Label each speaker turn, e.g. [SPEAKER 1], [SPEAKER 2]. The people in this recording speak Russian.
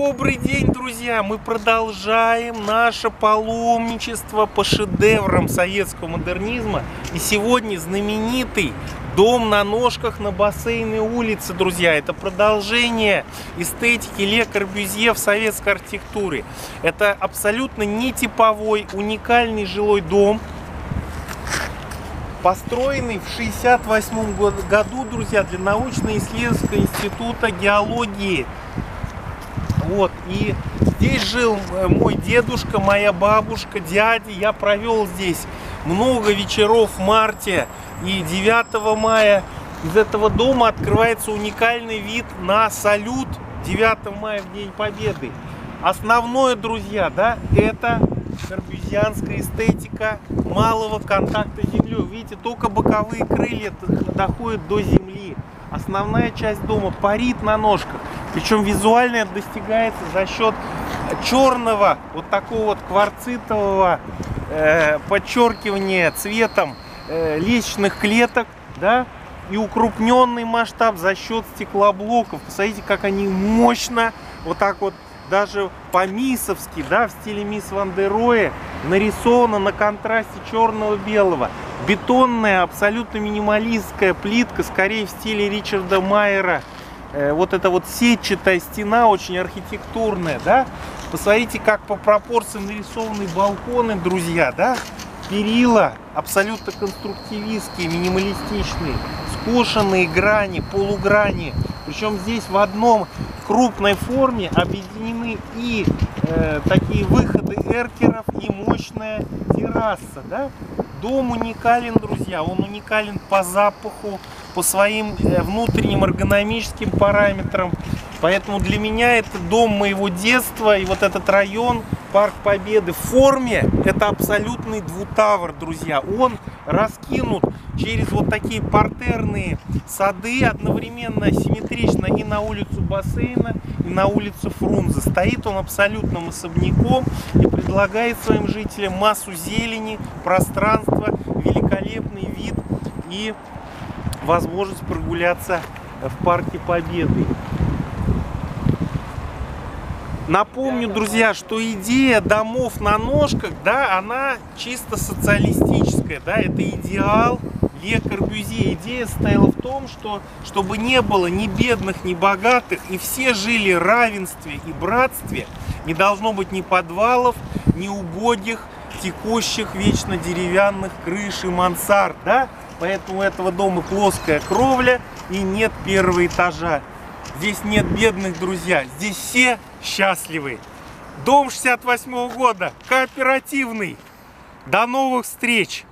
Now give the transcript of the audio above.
[SPEAKER 1] Добрый день, друзья! Мы продолжаем наше паломничество по шедеврам советского модернизма. И сегодня знаменитый дом на ножках на Бассейной улице, друзья. Это продолжение эстетики Ле Корбюзье в советской архитектуре. Это абсолютно нетиповой, уникальный жилой дом, построенный в 1968 году, друзья, для научно-исследовательского института геологии. Вот, и здесь жил мой дедушка, моя бабушка, дядя. Я провел здесь много вечеров в марте и 9 мая. Из этого дома открывается уникальный вид на салют 9 мая, в День Победы. Основное, друзья, да, это корбюзианская эстетика малого контакта с землей. Видите, только боковые крылья доходят до земли. Основная часть дома парит на ножках. Причем визуально это достигается за счет черного, вот такого вот кварцитового подчеркивания цветом лестничных клеток, да, и укрупненный масштаб за счет стеклоблоков. Посмотрите, как они мощно, вот так вот, даже по-миссовски, да, в стиле мисс Ван дер Роэ, нарисовано на контрасте черного-белого. Бетонная, абсолютно минималистская плитка, скорее в стиле Ричарда Майера. Вот эта вот сетчатая стена, очень архитектурная, да. Посмотрите, как по пропорциям нарисованы балконы, друзья, да. Перила абсолютно конструктивистские, минималистичные, скошенные грани, полуграни. Причем здесь в одном крупной форме объединены и такие выходы эркеров, и мощная терраса, да. Дом уникален, друзья, он уникален по запаху, по своим внутренним эргономическим параметрам. Поэтому для меня это дом моего детства, и вот этот район, Парк Победы в форме, это абсолютный двутавр, друзья. Он раскинут через вот такие партерные сады, одновременно симметрично и на улицу Бассейна, и на улицу Фрунзе. Стоит он абсолютным особняком и предлагает своим жителям массу зелени, пространства, великолепный вид и возможность прогуляться в Парке Победы. Напомню, друзья, что идея домов на ножках, да, она чисто социалистическая, да, это идеал Ле Корбюзье. Идея состояла в том, что чтобы не было ни бедных, ни богатых, и все жили в равенстве и братстве, не должно быть ни подвалов, ни убогих, текущих, вечно деревянных крыш и мансард, да. Поэтому у этого дома плоская кровля и нет первого этажа. Здесь нет бедных, друзья, здесь все счастливы. Дом 68-го года, кооперативный. До новых встреч!